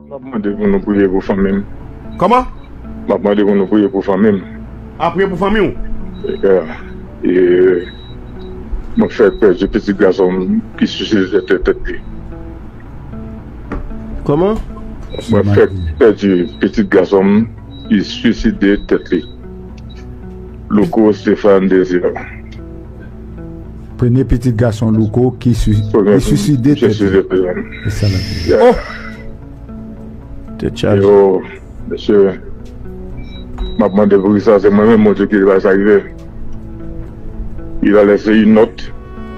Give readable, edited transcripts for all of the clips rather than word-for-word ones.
Je demande nous prier pour famille. Comment? Je demande nous prier pour famille. Prier pour famille? Et je fais peur de petit garçon qui suicide tête. Comment? Je fais peur du petit garçon qui suicide tête. Loco Stéphane Désir. Premier petit garçon Loco qui suicidé tête. Oh! Yo, monsieur, je demande pour ça, c'est moi-même mon Dieu qui va s'arriver. Il a laissé une note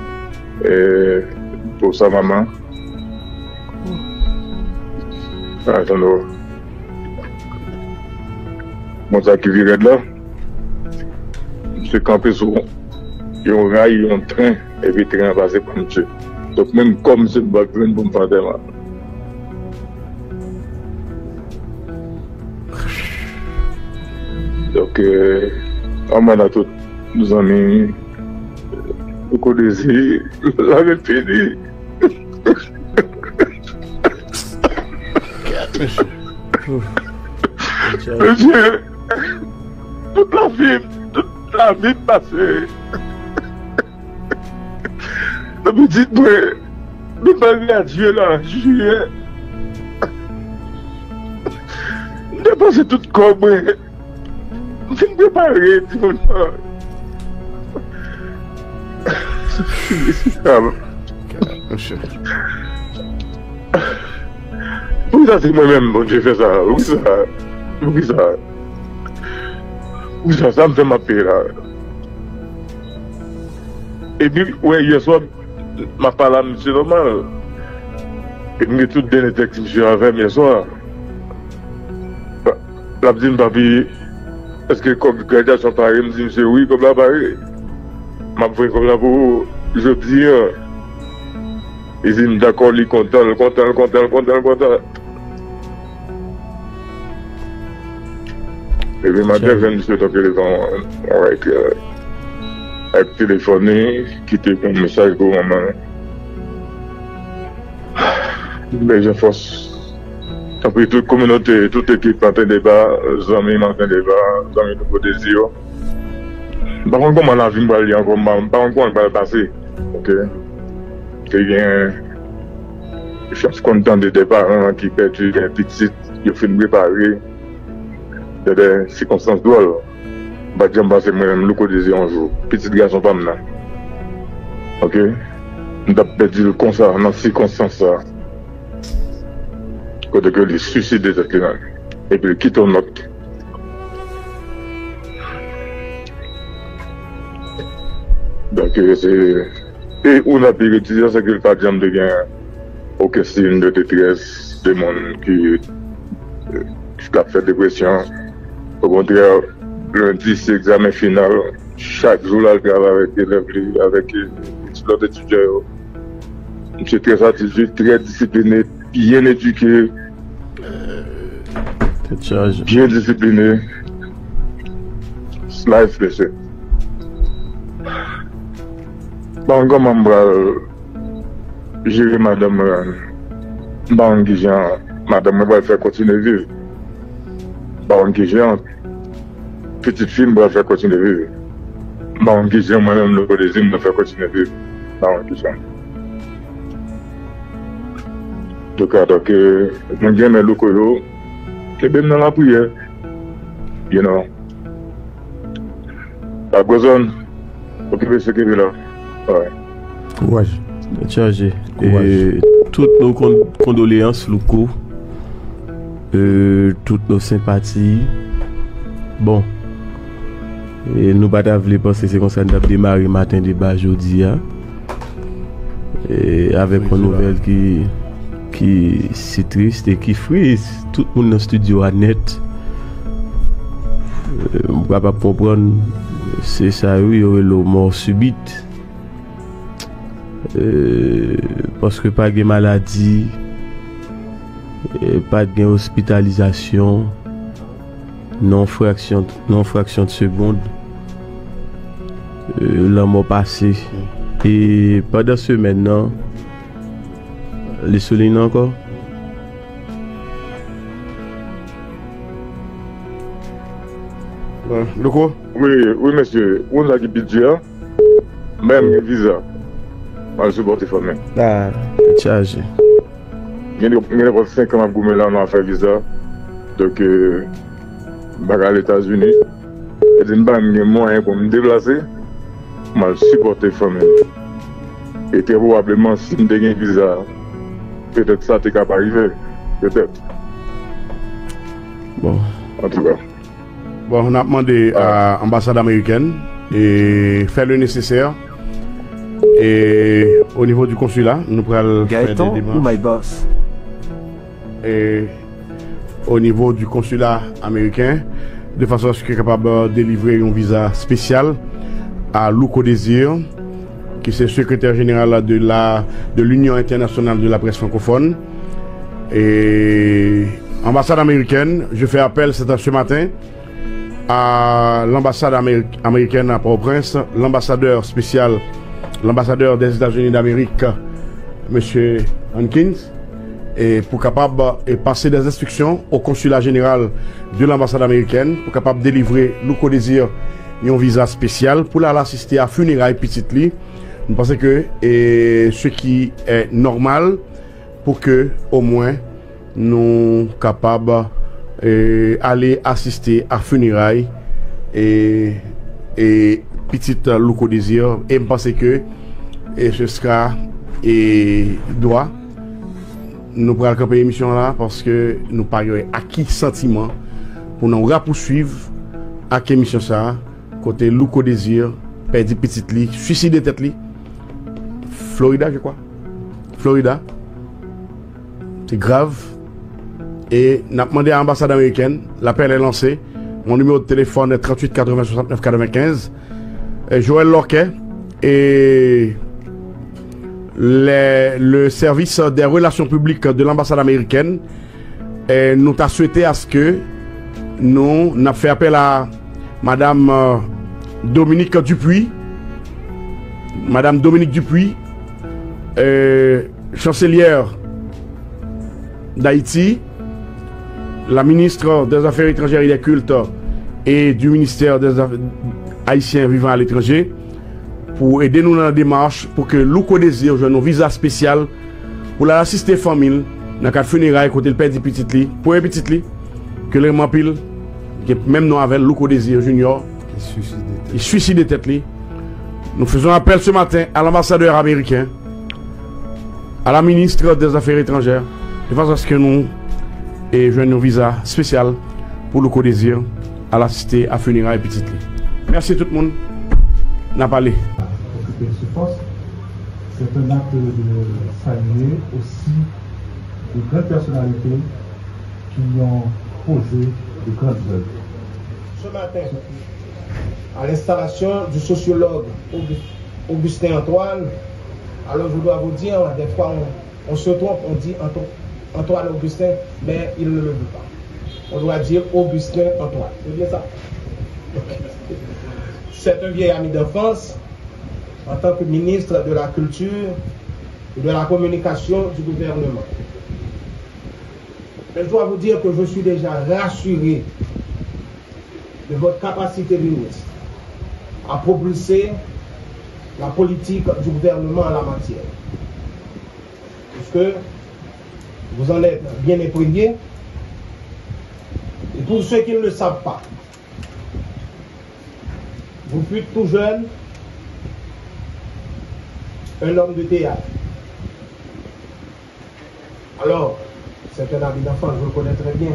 pour sa maman. Attends, mon Dieu qui vient de là, je suis campé sur un rail, un train, et puis le train passé par monsieur. Donc même comme je ne vais pas pour me faire des mal. Donc, on a tous nos amis, nous connaissons, la même fini. Monsieur, toute la vie passée. Mais dites-moi, nous parlons à Dieu là, juillet. Nous dépensons tout comme. Je suis préparé, tout le monde. Oui, ça c'est moi-même, bon, j'ai fait ça. Oui, ça me fait ma paix là. Et puis, ouais, hier soir, ma parole à monsieur normal. Et puis, tout dernier texte que monsieur avait hier soir. La petite papi. Est-ce que comme graduation pareil, je me dis, monsieur, oui, comme là, pareil. Je me comme là pour je dis, il dit, d'accord, il est content. Et puis, maintenant, je me suis au téléphone avec téléphoné, quitter un message pour maman. Mais je force. Après toute communauté, toute équipe en train de débat, les amis en train de débat, les amis de désir. Par contre, comment la vie va aller encore, par contre, comment elle va passer. Ok. Je suis content des parents qui perdent un petit, qui finissent préparer. Il y a des circonstances drôles. Je vais passer moi-même le désir un jour. Petit garçon, pas maintenant. Ok. Je vais perdu le concert dans ces circonstances-là. Quand il suicide des êtres et puis il quitte en note. Donc c'est. Et on a pu utiliser ce qu'il pas de gain aux questions de détresse, de monde qui a fait dépression. Au contraire, lundi c'est l'examen final. Chaque jour là, je travaille avec les élèves, avec l'autre étudiant. Je suis très satisfait, très discipliné, bien éduqué. Bien discipliné. Cela est fait. Bon, comment gérer madame bon, madame va faire continuer de vivre. Bon, petite fille va faire continuer de vivre. Bon, moi-même le désir de faire continuer de vivre. Bon, donc, je gagne le colo, et bien dans la prière, you know. La besoin, occuper ce qui est là. Ouais. Courage. Chargé. Et toutes nos condoléances, Louko. Toutes nos sympathies. Bon. Et nous pas d'avoir penser c'est comme ça nous démarrer matin débat aujourd'hui. Et avec une nouvelle qui c'est triste et qui frise tout le monde dans le studio à net. On ne va pas comprendre, c'est ça, oui, il y aurait le mort subite. Parce que pas de maladie, pas de hospitalisation, non fraction de seconde, la mort passé. Et pendant ce maintenant, les soulignent encore. Loko? Oui, monsieur. On a qui budget, même visa. Je supporte famille. Ah, chargé. Il y a 5 ans pour là, on a fait visa. Donc, je vais aux États-Unis. Et je n'ai pas de moyens pour me déplacer. Je supporte famille. Et très probablement, si je n'ai un visa, peut-être ça t'est capable d'arriver. Peut-être. Bon. En tout cas. Bon, on a demandé à l'ambassade américaine et faire le nécessaire. Et au niveau du consulat, nous pourrons faire des démarches. Gaëtan ou my boss? Et au niveau du consulat américain, de façon à ce qu'il soit capable de délivrer un visa spécial à Louko Désir, qui est secrétaire général de l'Union internationale de la presse francophone. Et ambassade américaine, je fais appel ce matin à l'ambassade américaine à Port-au-Prince, l'ambassadeur spécial, l'ambassadeur des États-Unis d'Amérique, M. Hankins, et pour capable de passer des instructions au consulat général de l'ambassade américaine, pour capable de délivrer Louko Désir un visa spécial pour l'assister à funérailles petite li. Nous pensons que ce qui est normal pour que au moins nous capables aller assister à funérailles et petite Louko Désir, et je pense que ce sera droit nous pourrons camper l'émission là parce que nous parlons à qui sentiment pour nous poursuivre à quelle émission ça côté Louko Désir perdu petite li suicide tête li Florida je crois Florida c'est grave et n'a demandé à l'ambassade américaine, l'appel est lancé, mon numéro de téléphone est 38 80 69 95 Joël Lorquet et le service des relations publiques de l'ambassade américaine nous a souhaité à ce que nous avons fait appel à Madame Dominique Dupuis, chancelière d'Haïti, la ministre des Affaires étrangères et des cultes et du ministère des Haïtiens vivant à l'étranger, pour aider nous dans la démarche pour que Louko Désir ait un visa spécial pour l'assister famille dans le cadre funérailles côté le père du petit lit pour un petit lit que les pile même nous avec Louko Désir Junior il suicide tête li. Nous faisons appel ce matin à l'ambassadeur américain, à la ministre des Affaires étrangères, de façon à ce que nous ayons un visa spécial pour Louko Désir à l'assister à funérailles petit lit. Merci tout le monde. N'a pas parlé. Ce poste, c'est un acte de saluer aussi de grandes personnalités qui ont posé de grandes œuvres. Ce matin, à l'installation du sociologue Augustin Antoine, alors je dois vous dire, des fois on se trompe, on dit Antoine Augustin, mais il ne le veut pas. On doit dire Augustin Antoine. C'est bien ça? C'est un vieil ami d'enfance en tant que ministre de la Culture et de la Communication du gouvernement. Mais je dois vous dire que je suis déjà rassuré de votre capacité ministre à propulser la politique du gouvernement en la matière. Puisque vous en êtes bien épreuillé. Et pour ceux qui ne le savent pas, vous fûtes tout jeune un homme de théâtre. Alors, c'est un ami d'enfant, je le connais très bien.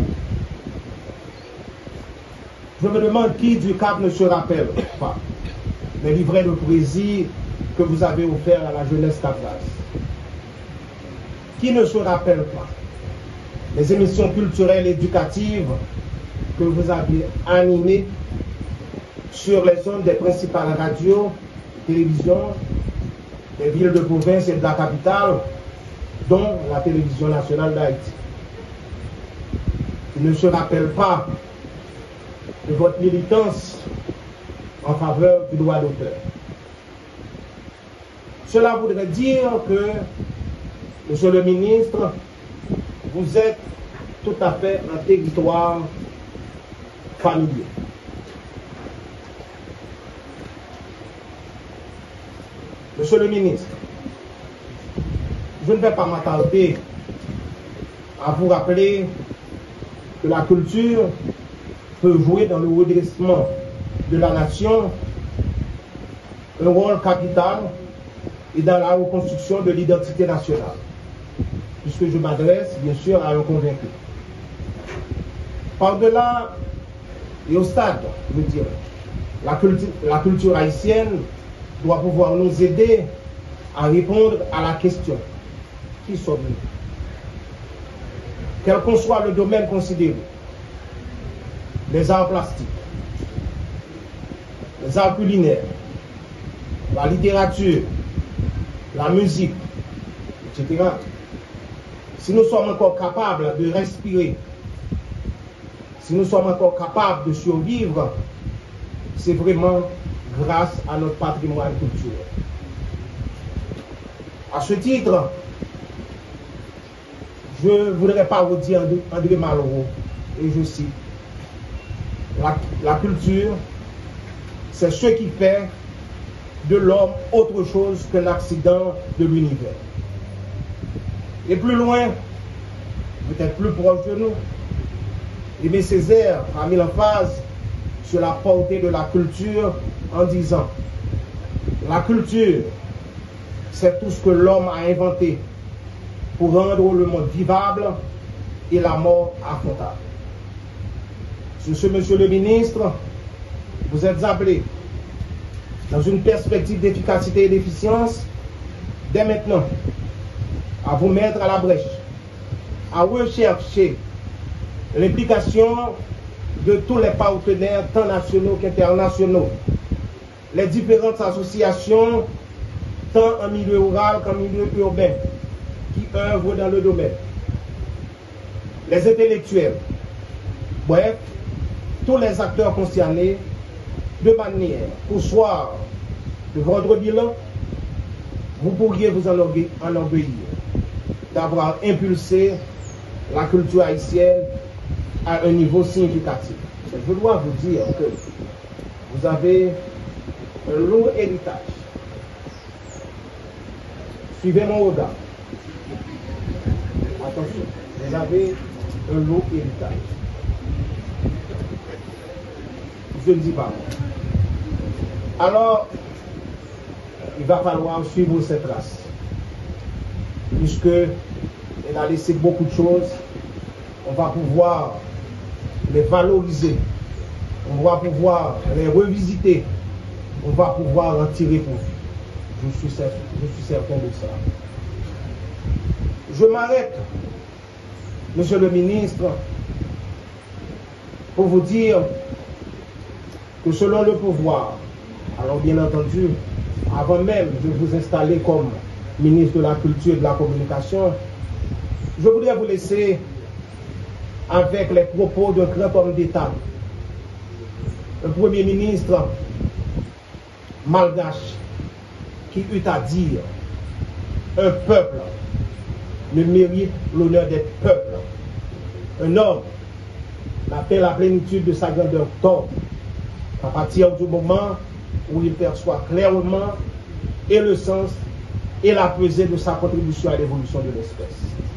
Je me demande qui du Cap ne se rappelle pas des livrets de poésie que vous avez offerts à la jeunesse capoise. Qui ne se rappelle pas les émissions culturelles et éducatives que vous avez animées sur les ondes des principales radios, télévisions, des villes de province et de la capitale, dont la télévision nationale d'Haïti. Il ne se rappelle pas de votre militance en faveur du droit d'auteur. Cela voudrait dire que, monsieur le ministre, vous êtes tout à fait un territoire familier. Monsieur le ministre, je ne vais pas m'attarder à vous rappeler que la culture peut jouer dans le redressement de la nation un rôle capital et dans la reconstruction de l'identité nationale, puisque je m'adresse bien sûr à un convaincu. Par-delà et au stade, je dirais, la culture haïtienne doit pouvoir nous aider à répondre à la question: qui sommes-nous? Quel qu'en soit le domaine considéré, les arts plastiques, les arts culinaires, la littérature, la musique, etc. Si nous sommes encore capables de respirer, si nous sommes encore capables de survivre, c'est vraiment grâce à notre patrimoine culturel. À ce titre, je ne voudrais pas vous dire André Malraux, et je cite: la culture, c'est ce qui fait de l'homme autre chose qu'un accident de l'univers. Et plus loin, peut-être plus proche de nous, Aimé Césaire a mis l'emphase sur la portée de la culture en disant: la culture, c'est tout ce que l'homme a inventé pour rendre le monde vivable et la mort affrontable. Sur ce, monsieur le ministre, vous êtes appelé, dans une perspective d'efficacité et d'efficience, dès maintenant, à vous mettre à la brèche, à rechercher l'implication de tous les partenaires, tant nationaux qu'internationaux, les différentes associations, tant en milieu rural qu'en milieu urbain, qui œuvrent dans le domaine, les intellectuels, bref, tous les acteurs concernés, de manière qu'au soir de votre bilan, vous pourriez vous enorgueillir d'avoir impulsé la culture haïtienne à un niveau significatif. Je dois vous dire que vous avez un lourd héritage. Suivez mon regard. Attention, vous avez un lourd héritage. Je ne dis pas. Alors, il va falloir suivre cette trace, puisqu'elle a laissé beaucoup de choses. On va pouvoir les valoriser, on va pouvoir les revisiter, on va pouvoir en tirer profit. Je suis certain de ça. Je m'arrête, monsieur le ministre, pour vous dire que selon le pouvoir, alors bien entendu, avant même de vous installer comme ministre de la Culture et de la Communication, je voudrais vous laisser avec les propos d'un grand homme d'État, un Premier ministre malgache qui eut à dire: un peuple ne mérite l'honneur d'être peuple. Un homme n'atteint la plénitude de sa grandeur tort à partir du moment où il perçoit clairement et le sens et la pesée de sa contribution à l'évolution de l'espèce.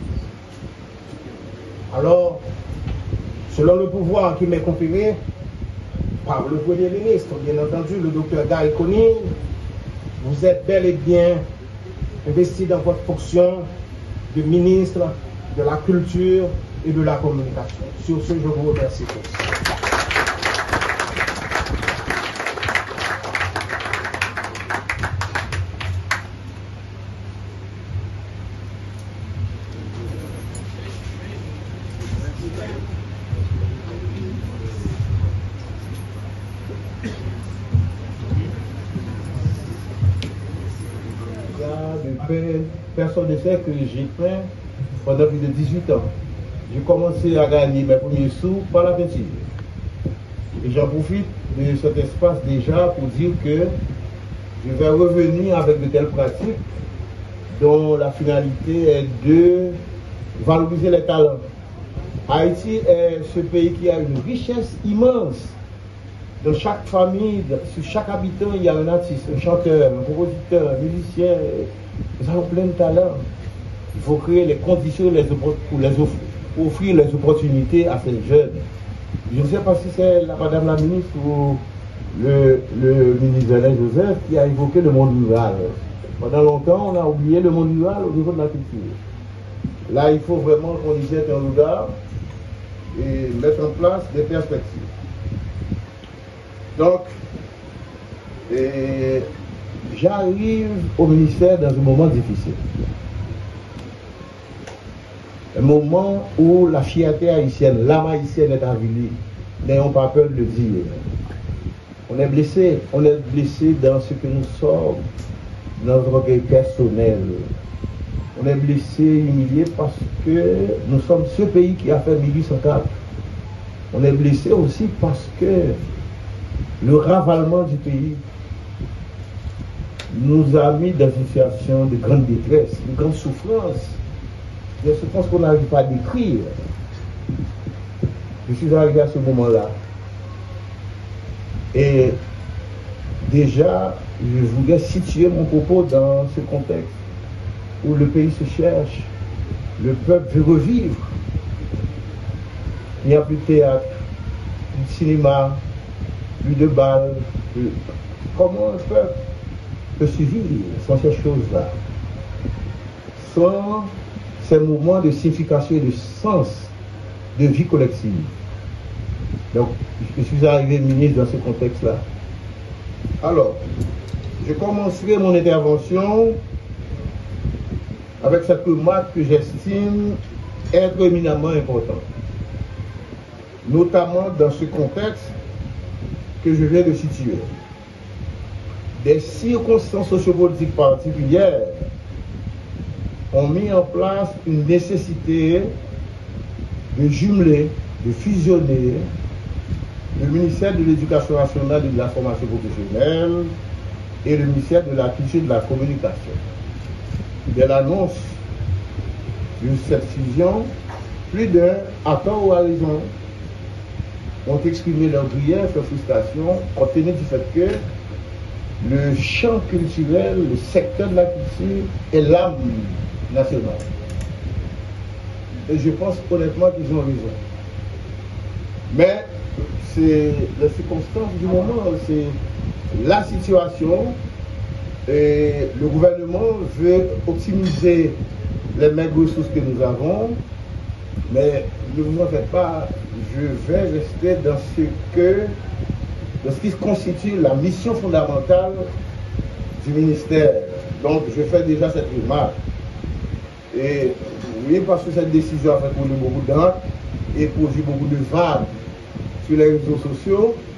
Alors, selon le pouvoir qui m'est conféré par le Premier ministre, bien entendu, le docteur Guy Conille, vous êtes bel et bien investi dans votre fonction de ministre de la Culture et de la Communication. Sur ce, je vous remercie tous. Personne ne sait que j'ai peint pendant plus de 18 ans. J'ai commencé à gagner mes premiers sous par la peinture. Et j'en profite de cet espace déjà pour dire que je vais revenir avec de telles pratiques dont la finalité est de valoriser les talents. Haïti est ce pays qui a une richesse immense dans chaque famille, sur chaque habitant, il y a un artiste, un chanteur, un compositeur, un musicien. Nous avons plein de talents. Il faut créer les conditions pour offrir les opportunités à ces jeunes. Je ne sais pas si c'est Madame la ministre ou le ministre Alain Joseph qui a évoqué le monde rural. Pendant longtemps, on a oublié le monde rural au niveau de la culture. Là, il faut vraiment qu'on y jette un regard et mettre en place des perspectives. Donc, j'arrive au ministère dans un moment difficile. Un moment où la fierté haïtienne, l'âme haïtienne est avilie. N'ayons pas peur de le dire. On est blessé dans ce que nous sommes, dans notre orgueil personnel. On est blessé, humilié parce que nous sommes ce pays qui a fait 1804. On est blessé aussi parce que le ravalement du pays nous a mis dans une situation de grande détresse, de grande souffrance. Des souffrances qu'on n'arrive pas à décrire. Je suis arrivé à ce moment-là. Et déjà, je voulais situer mon propos dans ce contexte où le pays se cherche, le peuple veut revivre. Il n'y a plus de théâtre, plus de cinéma, plus de bal. Comment un peuple peut survivre sans ces choses-là? Sans ces mouvements de signification et de sens de vie collective. Donc, je suis arrivé ministre dans ce contexte-là. Alors, je commencerai mon intervention avec cette remarque que j'estime être éminemment importante, notamment dans ce contexte que je viens de situer. Des circonstances sociopolitiques particulières ont mis en place une nécessité de jumeler, de fusionner le ministère de l'Éducation nationale et de la formation professionnelle et le ministère de la Culture et de la Communication. Dès l'annonce de cette fusion, plus d'un, à tort ou à raison, ont exprimé leur grief, leur frustration, compte tenu du fait que le champ culturel, le secteur de la culture est l'âme nationale. Et je pense honnêtement qu'ils ont raison. Mais c'est la circonstance du moment, c'est la situation. Et le gouvernement veut optimiser les maigres ressources que nous avons, mais ne vous en faites pas, je vais rester dans ce qui constitue la mission fondamentale du ministère. Donc je fais déjà cette remarque. Et oui, parce que cette décision a fait couler beaucoup d'encre et produit beaucoup de vagues sur les réseaux sociaux.